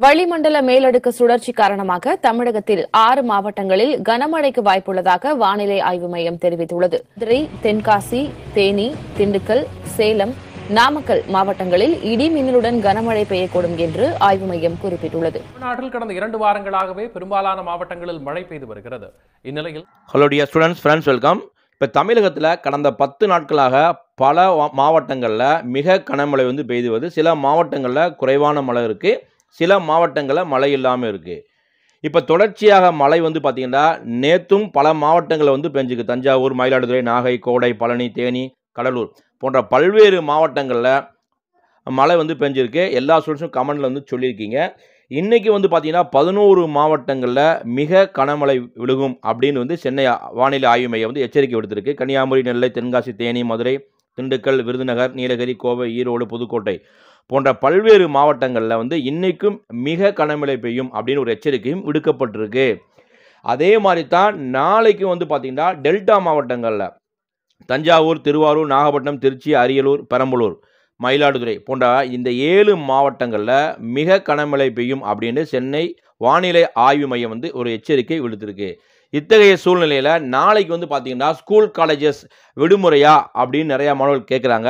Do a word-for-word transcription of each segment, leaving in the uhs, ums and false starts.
வளிமண்டல மேலடுக்கு சுழற்சி காரணமாக தமிழகத்தில் ஆறு மாவட்டங்களில் கனமழைக்கு வாய்ப்புள்ளதாக வானிலை ஆய்வு மையம் தெரிவித்துள்ளது. மதுரை, தென்காசி, தேனி, திண்டுக்கல், சேலம், நாமக்கல் மாவட்டங்களில் இடி மின்னலுடன் கனமழை பெய்யக்கூடும் என்று ஆய்வு மையம் குறிப்பிட்டுள்ளது. தமிழ்நாட்டில் கடந்த இரண்டு வாரங்களாகவே பெரும்பாலான மாவட்டங்களில் மழை பெய்து வருகிறது. இந்நிலையில் hello dear students, friends, welcome. இப்போ தமிழகத்தில் கடந்த பத்து நாட்களாக பல மாவட்டங்களில் மிக கனமழை வந்து பெய்து வருது. சில மாவட்டங்களில் குறைவான மழை இருக்குது, சில மாவட்டங்களில் மழை இல்லாமல் இருக்குது. இப்போ தொடர்ச்சியாக மழை வந்து பார்த்திங்கன்னா நேற்றும் பல மாவட்டங்களில் வந்து பெஞ்சிருக்கு. தஞ்சாவூர், மயிலாடுதுறை, நாகை, கோடை, பழனி, தேனி, கடலூர் போன்ற பல்வேறு மாவட்டங்களில் மழை வந்து பெஞ்சிருக்கு. எல்லா ஸ்டூடெண்ட்ஸும் கமெண்டில் வந்து சொல்லியிருக்கீங்க. இன்றைக்கி வந்து பார்த்திங்கன்னா பதினோரு மாவட்டங்களில் மிக கனமழை விழுகும் அப்படின்னு வந்து சென்னை வானிலை ஆய்வு மையம் வந்து எச்சரிக்கை விடுத்திருக்கு. கன்னியாகுமரி, நெல்லை, தென்காசி, தேனி, மதுரை, திண்டுக்கல், விருதுநகர், நீலகிரி, கோவை, ஈரோடு, புதுக்கோட்டை போன்ற பல்வேறு மாவட்டங்களில் வந்து இன்றைக்கும் மிக கனமழை பெய்யும் அப்படின்னு ஒரு எச்சரிக்கையும் விடுக்கப்பட்டிருக்கு. அதே மாதிரி தான் நாளைக்கும் வந்து பார்த்திங்கன்னா டெல்டா மாவட்டங்களில் தஞ்சாவூர், திருவாரூர், நாகப்பட்டினம், திருச்சி, அரியலூர், பெரம்பலூர், மயிலாடுதுறை போன்ற இந்த ஏழு மாவட்டங்களில் மிக கனமழை பெய்யும் அப்படின்னு சென்னை வானிலை ஆய்வு மையம் வந்து ஒரு எச்சரிக்கை விடுத்திருக்கு. இத்தகைய சூழ்நிலையில் நாளைக்கு வந்து பார்த்திங்கன்னா ஸ்கூல் காலேஜஸ் விடுமுறையா அப்படின்னு நிறையா மாணவர்கள் கேட்குறாங்க.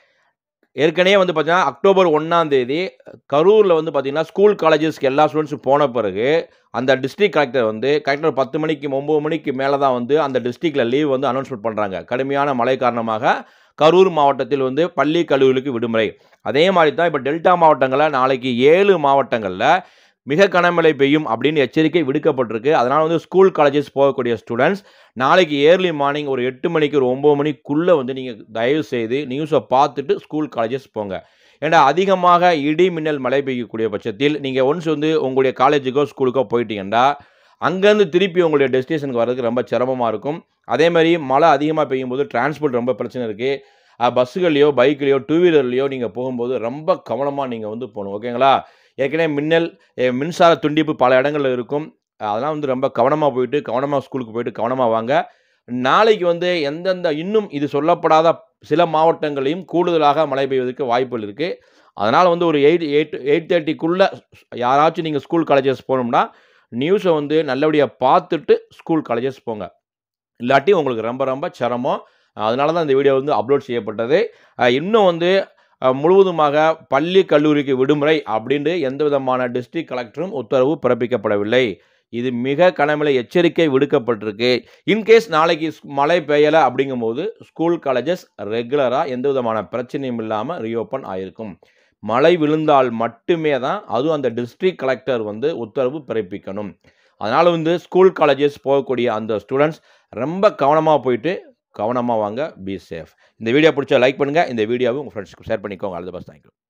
ஏற்கனவே வந்து பார்த்திங்கன்னா அக்டோபர் ஒன்றாம் தேதி கரூரில் வந்து பார்த்திங்கன்னா ஸ்கூல் காலேஜஸ்க்கு எல்லா ஸ்டூடெண்ட்ஸும் போன பிறகு அந்த டிஸ்ட்ரிக்ட் கலெக்டர் வந்து கரெக்டாக பத்து மணிக்கு ஒம்பது மணிக்கு மேலே தான் வந்து அந்த டிஸ்ட்ரிக்டில் லீவ் வந்து அனௌன்ஸ்மெண்ட் பண்ணுறாங்க. கடுமையான மழை காரணமாக கரூர் மாவட்டத்தில் வந்து பள்ளி கல்லூரிகளுக்கு விடுமுறை. அதே மாதிரி தான் இப்போ டெல்டா மாவட்டங்களில் நாளைக்கு ஏழு மாவட்டங்களில் மிக கனமழை பெய்யும் அப்படின்னு எச்சரிக்கை விடுக்கப்பட்டிருக்கு. அதனால் வந்து ஸ்கூல் காலேஜஸ் போகக்கூடிய ஸ்டூடெண்ட்ஸ் நாளைக்கு ஏர்லி மார்னிங் ஒரு எட்டு மணிக்கு ஒரு ஒம்பது மணிக்குள்ளே வந்து நீங்கள் தயவு செய்து நியூஸை பார்த்துட்டு ஸ்கூல் காலேஜஸ் போங்க. ஏன்னா அதிகமாக இடி மின்னல் மழை பெய்யக்கூடிய பட்சத்தில் நீங்கள் ஒன்ஸ் வந்து உங்களுடைய காலேஜுக்கோ ஸ்கூலுக்கோ போயிட்டீங்கன்னா அங்கேருந்து திருப்பி உங்களுடைய டெஸ்டினேஷனுக்கு வர்றதுக்கு ரொம்ப சிரமமாக இருக்கும். அதே மாதிரி மழை அதிகமாக பெய்யும் போது டிரான்ஸ்போர்ட் ரொம்ப பிரச்சனை இருக்குது. பஸ்ஸுகள்லையோ, பைக்லேயோ, டூ வீலர்லையோ நீங்கள் போகும்போது ரொம்ப கவனமாக நீங்கள் வந்து போகணும். ஓகேங்களா? ஏற்கனவே மின்னல் மின்சார துண்டிப்பு பல இடங்களில் இருக்கும். அதெல்லாம் வந்து ரொம்ப கவனமாக போயிட்டு கவனமாக ஸ்கூலுக்கு போயிட்டு கவனமாக வாங்க. நாளைக்கு வந்து எந்தெந்த இன்னும் இது சொல்லப்படாத சில மாவட்டங்களையும் கூடுதலாக மழை பெய்வதற்கு வாய்ப்புகள் இருக்குது. அதனால் வந்து ஒரு எயிட் எயிட் எயிட் தேர்ட்டிக்குள்ளே யாராச்சும் நீங்கள் ஸ்கூல் காலேஜஸ் போகணும்னா நியூஸை வந்து நல்லபடியாக பார்த்துட்டு ஸ்கூல் காலேஜஸ் போங்க. இல்லாட்டி உங்களுக்கு ரொம்ப ரொம்ப சிரமம். அதனால தான் இந்த வீடியோ வந்து அப்லோட் செய்யப்பட்டது. இன்னும் வந்து முழுவதுமாக பள்ளி கல்லூரிக்கு விடுமுறை அப்படின்ட்டு எந்த விதமான டிஸ்ட்ரிக்ட் கலெக்டரும் உத்தரவு பிறப்பிக்கப்படவில்லை. இது மிக கனமழை எச்சரிக்கை விடுக்கப்பட்டிருக்கு. இன்கேஸ் நாளைக்கு மழை பெய்யலை அப்படிங்கும்போது ஸ்கூல் காலேஜஸ் ரெகுலராக எந்த விதமான பிரச்சனையும் இல்லாமல் ரீஓப்பன் ஆகிருக்கும். மழை விழுந்தால் மட்டுமே தான் அதுவும் அந்த டிஸ்ட்ரிக்ட் கலெக்டர் வந்து உத்தரவு பிறப்பிக்கணும். அதனால் வந்து ஸ்கூல் காலேஜஸ் போகக்கூடிய அந்த ஸ்டூடெண்ட்ஸ் ரொம்ப கவனமாக போயிட்டு கவனமாக வாங்க. Be safe. இந்த வீடியோ பிடிச்சா லைக் பண்ணுங்கள். இந்த வீடியோவை உங்கள் ஃப்ரெண்ட்ஸ்க்கு ஷேர் பண்ணிக்கோங்க. All the best. தேங்க்யூ.